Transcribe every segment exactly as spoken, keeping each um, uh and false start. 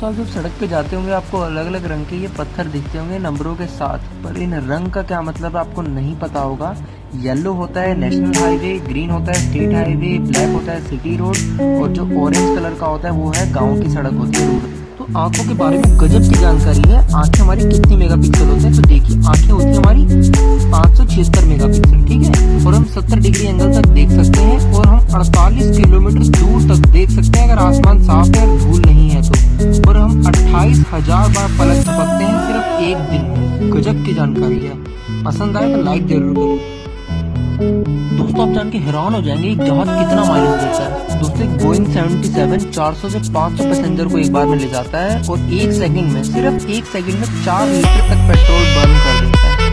तो आप जब सड़क पे जाते होंगे आपको अलग अलग रंग के ये पत्थर दिखते होंगे नंबरों के साथ, पर इन रंग का क्या मतलब आपको नहीं पता होगा। येलो होता है नेशनल हाईवे, ग्रीन होता है स्टेट हाईवे, ब्लैक होता है सिटी रोड और जो ऑरेंज कलर का होता है वो है गाँव की सड़क होती है, रोड। तो आंखों के बारे में गजब की जानकारी है। आंखें हमारी कितनी मेगापिक्सल होते हैं, तो देखिए आंखें होती है हमारी पाँच सौ छिहत्तर मेगापिक्सल, ठीक है। और हम सत्तर डिग्री एंगल तक देख सकते हैं और हम अड़तालीस किलोमीटर दूर तक देख सकते हैं अगर आसमान साफ है और धूल नहीं है तो। और हम अट्ठाईस हजार बार पलक झपकते हैं सिर्फ एक दिन में। गजब की जानकारी है। पसंद आए तो लाइक जरूर करें। दोस्तों आप जान के हैरान हो जाएंगे एक जहाज कितना माइलेज देता है। दोस्तों एक बोइंग सेवेंटी सेवन चार सौ से पाँच सौ पैसेंजर को एक बार में ले जाता है और एक सेकंड में सिर्फ एक सेकंड में चार लीटर तक पेट्रोल बर्न कर देता है।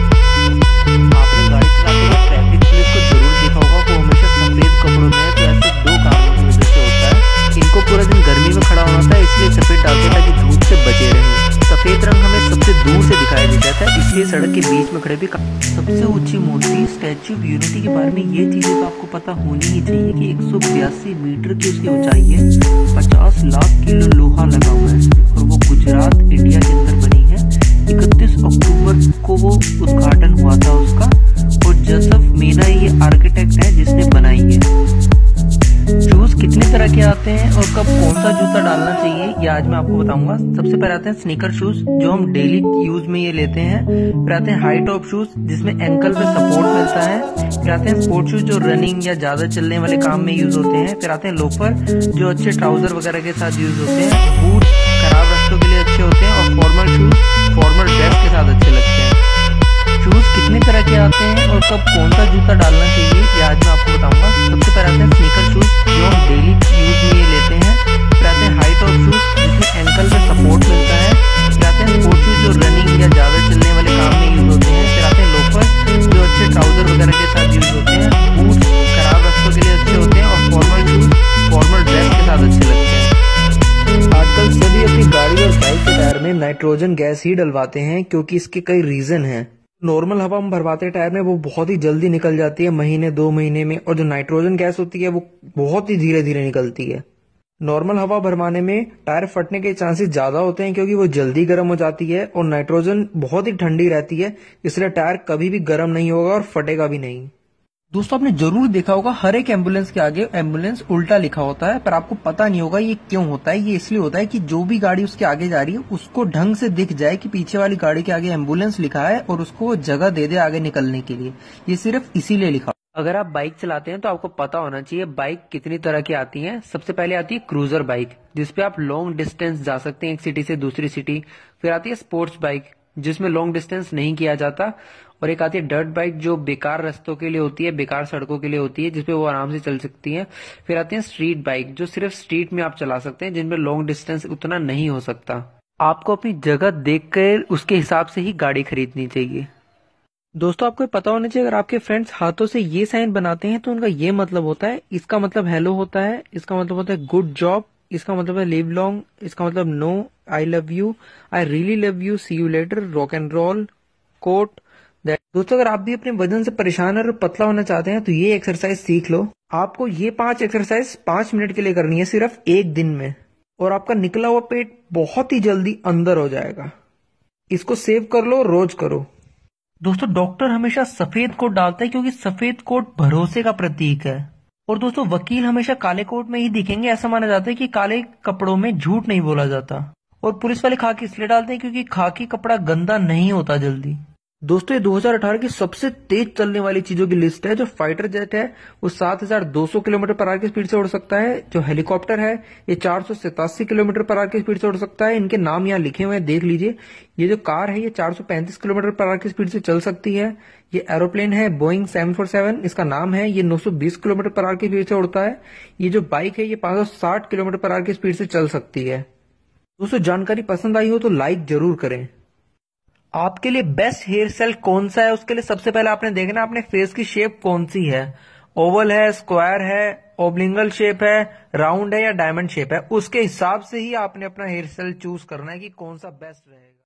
आपने गाड़ी चलाते हुए ट्रैफिक पुलिस को जरूर देखा होगा, वो हमेशा सफेद कपड़ों में है। तो ऐसे दो कारणों की वजह से होता है। इनको पूरा दिन गर्मी में खड़ा होना होता है, इसलिए सफेद डालते हैं ताकि धूप से बचे रहे। सफेद रंग हमें सबसे दूर से दिखाई दे जाता है, इसलिए सड़क के बीच में खड़े भी। सबसे ऊंची मूर्ति स्टैच्यू ऑफ यूनिटी के बारे में ये चीजें तो आपको पता होनी ही चाहिए कि एक सौ बयासी मीटर की उसकी ऊंचाई है, पचास लाख किलो लोहा लगा हुआ है और वो गुजरात इंडिया के अंदर बनी है। इकतीस अक्टूबर को वो उद्घाटन हुआ था उसका और जोसेफ मेना ये आर्किटेक्ट है जिसने बनाई है। शूज कितने तरह के आते हैं और कब कौन सा जूता डालना चाहिए ये आज मैं आपको बताऊंगा। सबसे पहले आते हैं स्नीकर शूज जो हम डेली यूज में ये लेते हैं। फिर आते हैं हाई टॉप शूज जिसमें एंकल पे सपोर्ट मिलता है। फिर आते हैं स्पोर्ट शूज जो रनिंग या ज्यादा चलने वाले काम में यूज होते हैं। फिर आते हैं लोफर जो अच्छे ट्राउजर वगैरह के साथ यूज होते हैं। बूट खराब रास्तों के लिए अच्छे होते हैं और फॉर्मल शूज फॉर्मल ड्रेस के साथ अच्छे लगते हैं। शूज कितने तरह के आते हैं और कब कौन सा जूता डालना चाहिए ये आज मैं आपको बताऊंगा। सबसे पहले आते हैं स्नीकर शूज जो हम डेली यूज में ये लेते हैं। फिर आते हैं हाई टॉप शूज जिसमें एंकल पे सपोर्ट मिलता है। फिर आते हैं स्पोर्ट शूज जो रनिंग या ज्यादा चलने वाले काम में यूज होते हैं। फिर आते हैं लोफर जो अच्छे ट्राउजर वगैरह के साथ यूज होते हैं। बूट खराब रास्तों के लिए अच्छे होते हैं और फॉर्मल शूज फॉर्मल ड्रेस के साथ अच्छे लगते हैं। आजकल सभी अपनी गाड़ी और बाइक के टायर में नाइट्रोजन गैस ही डलवाते हैं क्योंकि इसके कई रीजन हैं। नॉर्मल हवा हम भरवाते हैं टायर में वो बहुत ही जल्दी निकल जाती है, महीने दो महीने में, और जो नाइट्रोजन गैस होती है वो बहुत ही धीरे धीरे निकलती है। नॉर्मल हवा भरवाने में टायर फटने के चांसेस ज्यादा होते हैं क्योंकि वो जल्दी गर्म हो जाती है और नाइट्रोजन बहुत ही ठंडी रहती है, इसलिए टायर कभी भी गर्म नहीं होगा और फटेगा भी नहीं। दोस्तों आपने जरूर देखा होगा हर एक एम्बुलेंस के आगे एम्बुलेंस उल्टा लिखा होता है, पर आपको पता नहीं होगा ये क्यों होता है। ये इसलिए होता है कि जो भी गाड़ी उसके आगे जा रही है उसको ढंग से दिख जाए कि पीछे वाली गाड़ी के आगे एम्बुलेंस लिखा है और उसको जगह दे दे आगे निकलने के लिए। ये सिर्फ इसीलिए लिखा। अगर आप बाइक चलाते हैं तो आपको पता होना चाहिए बाइक कितनी तरह की आती है। सबसे पहले आती है क्रूजर बाइक जिसपे आप लॉन्ग डिस्टेंस जा सकते हैं एक सिटी से दूसरी सिटी। फिर आती है स्पोर्ट्स बाइक जिसमें लॉन्ग डिस्टेंस नहीं किया जाता। और एक आती है डर्ट बाइक जो बेकार रास्तों के लिए होती है, बेकार सड़कों के लिए होती है, जिसपे वो आराम से चल सकती है। फिर आती है स्ट्रीट बाइक जो सिर्फ स्ट्रीट में आप चला सकते हैं, जिनमें लॉन्ग डिस्टेंस उतना नहीं हो सकता। आपको अपनी जगह देखकर उसके हिसाब से ही गाड़ी खरीदनी चाहिए। दोस्तों आपको पता होना चाहिए अगर आपके फ्रेंड्स हाथों से ये साइन बनाते हैं तो उनका ये मतलब होता है, इसका मतलब हेलो होता है, इसका मतलब होता है गुड जॉब, इसका मतलब है लिव लॉन्ग, इसका मतलब no, I love you, I really love you, see you later, rock and roll, quote. दोस्तों अगर आप भी अपने वजन से परेशान और पतला होना चाहते हैं तो ये एक्सरसाइज सीख लो। आपको ये पांच एक्सरसाइज पांच मिनट के लिए करनी है सिर्फ एक दिन में, और आपका निकला हुआ पेट बहुत ही जल्दी अंदर हो जाएगा। इसको सेव कर लो, रोज करो। दोस्तों डॉक्टर हमेशा सफेद कोट डालता है क्योंकि सफेद कोट भरोसे का प्रतीक है। और दोस्तों वकील हमेशा काले कोट में ही दिखेंगे, ऐसा माना जाता है कि काले कपड़ों में झूठ नहीं बोला जाता। और पुलिस वाले खाकी इसलिए डालते हैं क्योंकि खाकी कपड़ा गंदा नहीं होता जल्दी। दोस्तों ये दो हज़ार अठारह की सबसे तेज चलने वाली चीजों की लिस्ट है। जो फाइटर जेट है वो सात हज़ार दो सौ किलोमीटर पर आवर की स्पीड से उड़ सकता है। जो हेलीकॉप्टर है ये चार सौ सतासी किलोमीटर पर आवर की स्पीड से उड़ सकता है। इनके नाम यहाँ लिखे हुए हैं, देख लीजिए। ये जो कार है ये चार सौ पैंतीस किलोमीटर पर आवर की स्पीड से चल सकती है। ये एरोप्लेन है बोइंग सेवन फोर सेवन, इसका नाम है, ये नौ सौ बीस किलोमीटर पर आवर की स्पीड से उड़ता है। ये जो बाइक है ये पांच सौ साठ किलोमीटर पर आवर की स्पीड से चल सकती है। दोस्तों जानकारी पसंद आई हो तो लाइक जरूर करें। आपके लिए बेस्ट हेयर स्टाइल कौन सा है उसके लिए सबसे पहले आपने देखना अपने फेस की शेप कौन सी है, ओवल है, स्क्वायर है, ओब्लिंगल शेप है, राउंड है या डायमंड शेप है। उसके हिसाब से ही आपने अपना हेयर स्टाइल चूज करना है कि कौन सा बेस्ट रहेगा।